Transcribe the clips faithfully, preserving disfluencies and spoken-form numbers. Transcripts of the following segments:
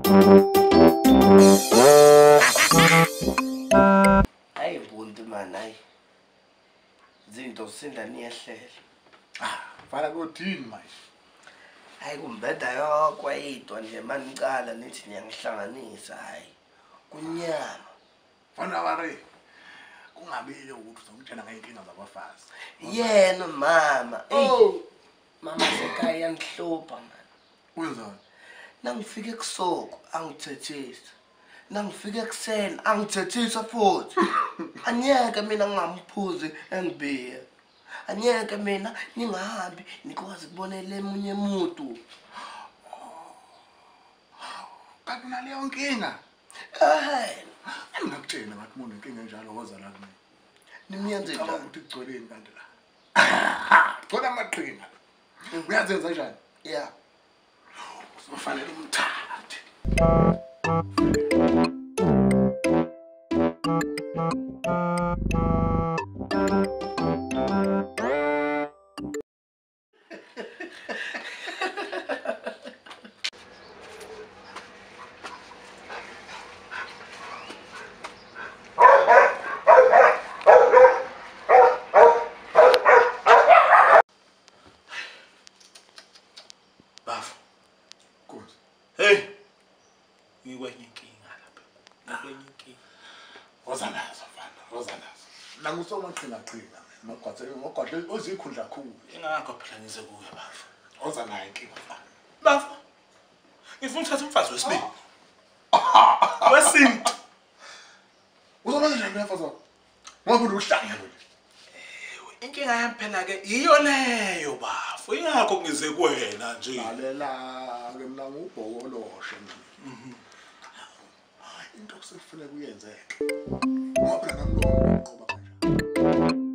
Hayi buntu man, hayi. Zinto sindani yehlele. Ah, fala kuthini manje? Hayi kumbeda yokwayidwa nje manicala nithi niyangihlanganisa hayi. Kunyama. Fana wari. Kungabile ukuthi uzongitshela ngeinkinga zabafazi. Yena mama. Oh, mama sekhaya yangihlupha man. Uyezona? Nangifike kusoko angithethisa. Nangifike ekseni angithethisa futhi. Anyeke mina ngingamphuzi engibiya. Anyeke mina ningahambi nikwazi kubonela emunye umuntu. Kanti naleyo nkinga? Eh, angakutshela ngathi umuntu inkinga enjalo woza la kimi. nimiyenze njani? Ukuthi kugcweleni kanti la. Gcwele amaqhinga. Uyazenza njani? Yeah. Ufanele umthathe. Bafu. Good. Hey. Ngikwenye inkinga lapha. Ngikwenye inkinga. Woza nazo mfana, woza nazo. La ngusomaqhinga qhinga. Magwathe magwathe ozikhundla khulu. Ingakho phela ngize kuwe bafu. Woza nayo inkinga mfana. Bafu. Ngifuna ukuthatha umfazi wesibili. Wesintu. Uzobenza njani mfazi wakho? Ngoba uhlanga lo. Inkinga yami phela ke iyo leyo bafu. Ingakho ngize kuwena nje. Lalela ke mina ngubhokoloshe mina. Into kusefanele kuyenzeke. Ngoba phela nami lo ngoba kanje.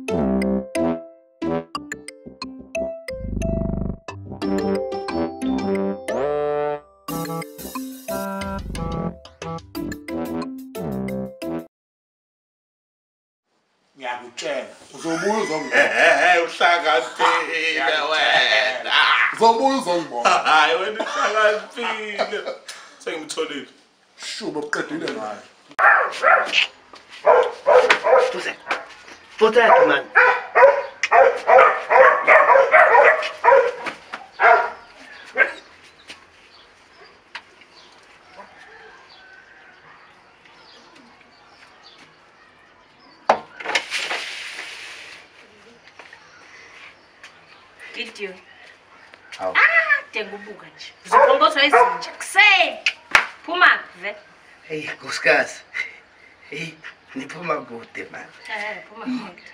Ngiyakutshela uzobuya uzongibona. Eh uhlakaniphile wena. Uzobuya uzongibona. Hayi wena uhlakaniphile. Sengimtholile. Shuba uqedile ngayo. Futhi. Futhi man. Gideon. Hawu. Ah, tengubuka nje. Uzokhongozwa izinja kuseni. Phuma ve. Hey, kusikazi. Hey, niphuma kude man. Eh, phuma kude.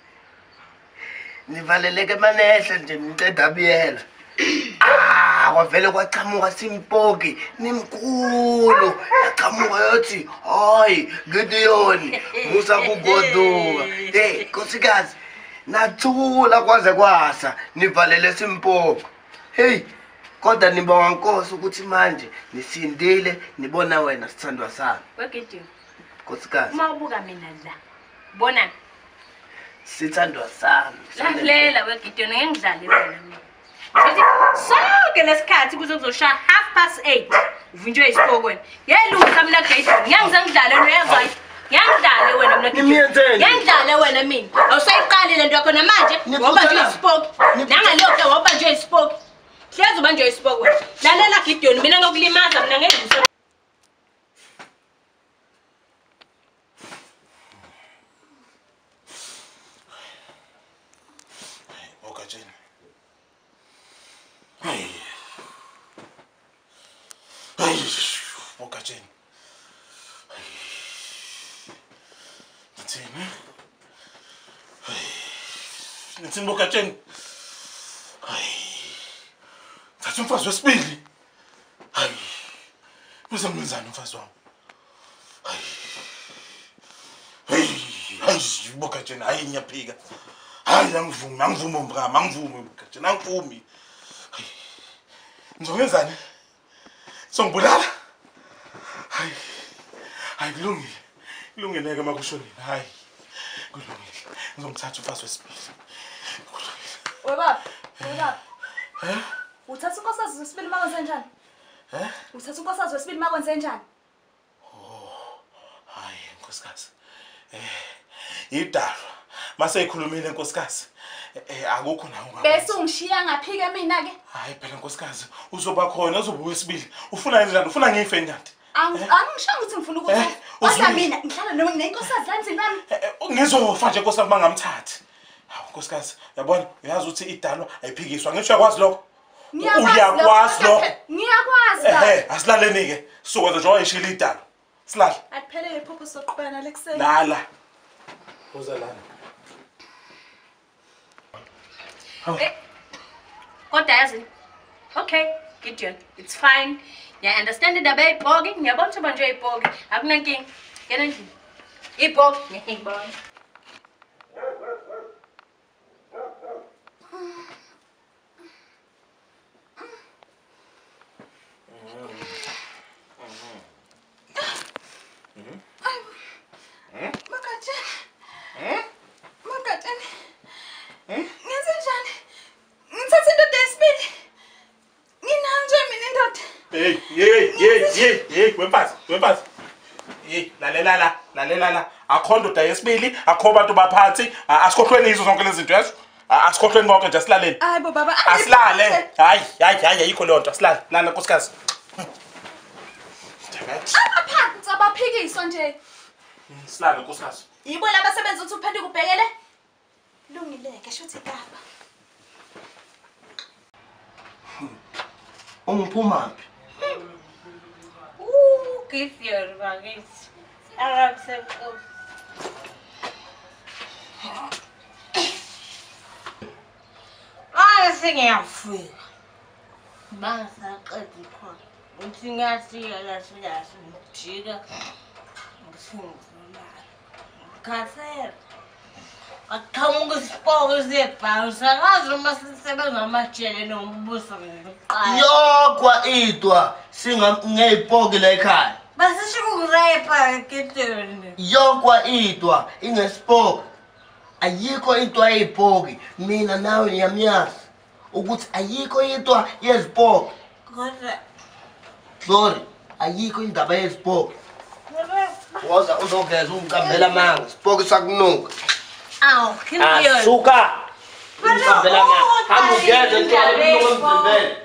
Nivaleleke manehla nje niceda biyela. Ah, kwavele kwachamuka simpoki nimkhulu. Yaqhamuka yothi, "Hayi, Gideon, musa kugoduka." Hey, kusikazi. Nathula kwaze kwasa nivalele simpoki. Hey, kodwa nibonga Nkosi ukuthi manje nisindile nibona wena sithandwa sami. We Gideon. Nkosikazi. Uma ubuka mina la. Bona. Sithandwa sami. Lalela we Gideon ngengidlale wena mina. Uthi sonke lesikhathi kuze kuzosha half past eight. Uvunjwe isipoko wena. Yelunga mina Gideon. Ngiyangize ngidlale uyezwa. Ngiyangidlale wena mina Gideon. Ngiyangidlale wena mina. Awusayiqali lento yakho namanje ngoba nje isipoko. Nangaleyo ke ngoba nje isipoko. Hlezi uba nje isipoko wena. Lalela Gideon mina ngokulimaza mina ngeke Hey. Hey. Bokatsheni. Hey. Nathini? Hey. Nathini Bokatsheni? Hey. Thatha umfazi wesibili. Hey. Uze ngenzani umfazi wami? Hey. Hey. Hey, Bokatsheni hayi ngiyaphika. Hayi angivumi, angivumi mngama, angivumi Bokatsheni, angivumi. Ngizongenzani? Songibulala? Hayi. Hayi kulungile. Kulungile ke makushonini. Hayi. Kulungile. Ngizomthatha umfazi wesibili. Webaba, webaba. Eh? Uthatha inkosazi wesibili manje njani? Eh? Uthatha unkosikazi wesibili makwenze njani? Hayi nkosikazi. Eh, idalwa. Mase ikhulumile nkosikazi. Eh akukho nawo ngapha. Bese ungishiya ngaphika mina ke. Hayi phela nkosikazi, uzoba khona uzobuya isibili. Ufuna njani? Ufuna ngife njani? Angishanga ukuthi ngifuna ukuthi kodwa mina ngihlala noma nenkosikazi la endlini nami. Ngizofa nje nkosikazi mangamthathi. Hawu nkosikazi, yabona uyazi ukuthi idalwa ayiphikiswa. Ngisho yakwazi lokho. Uyakwazi lokho. Ngiyakwazi. Eh, asilaleni ke. Sokwenza nje wayishila idalwa. Silala. Akuphelele iphupho soqhubana lekuseni. Lala. Uza lala. Eh, kodwa yazi. Okay, Gideon, it's fine. Yeah, understand indaba yebhoki? Ngiyabona ukuthi manje yebhoki. Akunankinga. Ngena endlini. Ibhoki ngiyibona. Hey, hey, hey, hey, hey, wemfazi, wemfazi. Hey, lalela la, lalela la. Akho ndoda yesibili, akho bantu baphathi, asikhohlweni izo zonke lezi zinto yazo. Asikhohlweni konke nje asilaleni. Hayibo baba, asilale. Hayi, hayi, hayi ayikho le nto, asilale. Lana nkosikazi. Abaphathi abaphikiswa nje. Silale nkosikazi. Yibo labasebenza ukuthi uphenduke ubhekele. Lungileke shuthi baba. Ungiphumaphi? Uh, Gideon, bakithi. Arakusenkulu. Ah, sengiyafika. Bangisaqeda khona. Uthi ngasiya la siyasi ngijika. Ngisungula. Kasera. Akamuka isipoko zebhawusa akazi uma sisebenza amajele nombuso ngiqala. Yokwa idwa singangeyibhoki la ekhaya. Basisho ukurepa Gideon. Yokwa idwa ingesiphoki. Ayikho into ayibhoki. Mina nawe ngiyamyazi ukuthi ayikho into yezibhoki. Kodwa Sorry, ayikho indaba yezibhoki. Woza uzogeza ungicambela manga. Sibhoki sakunuka. Aw, Gideon. Asuka. Ungicambela manga. Hamba ugeze into emzimbeni.